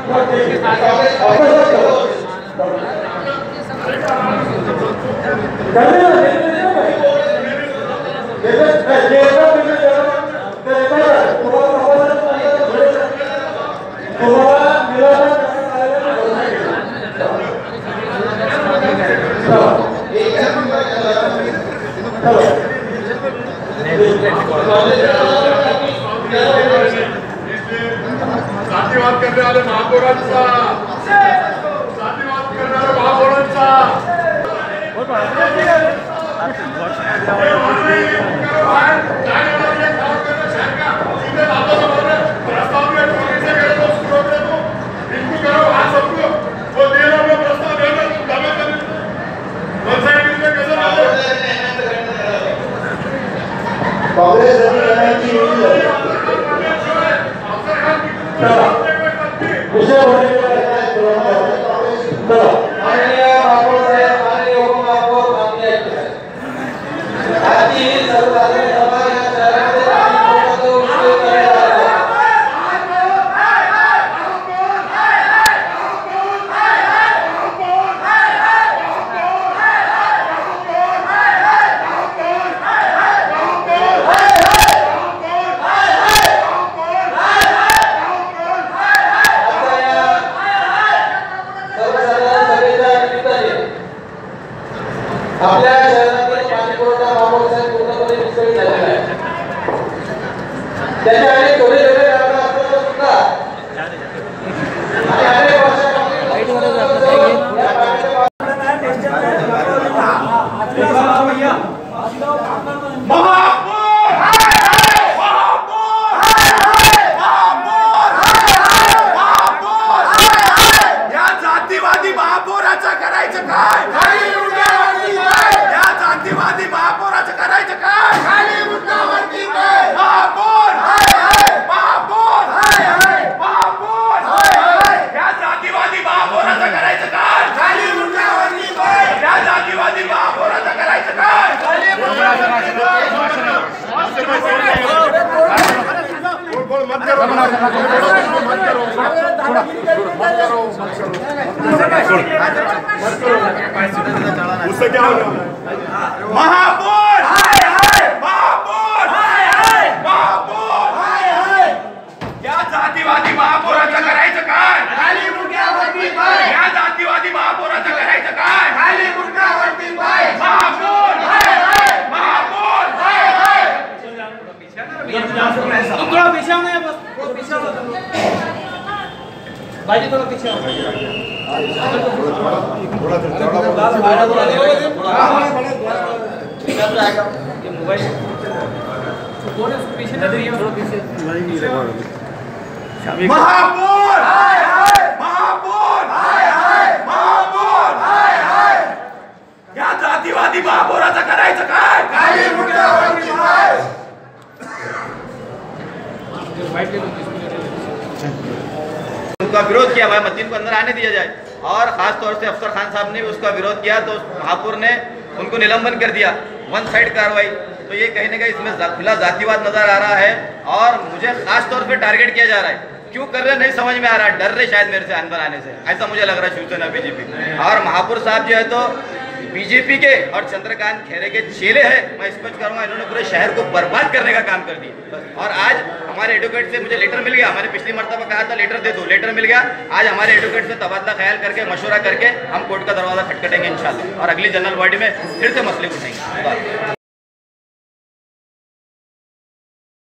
साथीवाद करने वाले महापौरांचा उससे क्या होगा? महापौर या जातीवादी महापौराचं करायचं काय? खाली मुंड्यावरती पाय. या जातीवादी महापौराचं करायचं काय? खाली मुंड्यावरती पाय. महापौर तुम थोड़ा पीछे आओ ना, बस पीछे आओ भाई, थोड़ा पीछे आओ. ये मोबाइल पीछे ना दिए, थोड़ा पीछे. महापौर या जातीवादी महापौराचं करायचं काय? खाली मुंड्यावरती पाय. उनका विरोध किया, भाई मतीन को अंदर आने दिया जाए. और खास तौर से अफसर खान साहब ने भी उसका विरोध किया तो महापौर ने उनको निलंबन कर दिया. वन साइड कार्रवाई. तो ये कहीं ना कहीं इसमें खुला जातिवाद नजर आ रहा है और मुझे खास तौर पे टारगेट किया जा रहा है. क्यों कर रहे नहीं समझ में आ रहा. डर रहे शायद मेरे से अंदर आने से, ऐसा मुझे लग रहा है शिवसेना बीजेपी. और महापौर साहब जो है तो बीजेपी के और चंद्रकांत खैरे के चेले हैं, मैं स्पष्ट करूंगा. इन्होंने पूरे शहर को बर्बाद करने का काम कर दिया. और आज हमारे एडवोकेट से मुझे लेटर मिल गया. मैंने पिछली मरतबा कहा था लेटर दे दो, लेटर मिल गया. आज हमारे एडवोकेट से तबादला ख्याल करके मशवरा करके हम कोर्ट का दरवाजा खटखटेंगे इंशाल्लाह और अगली जनरल बॉडी में फिर से मसले उठाएंगे.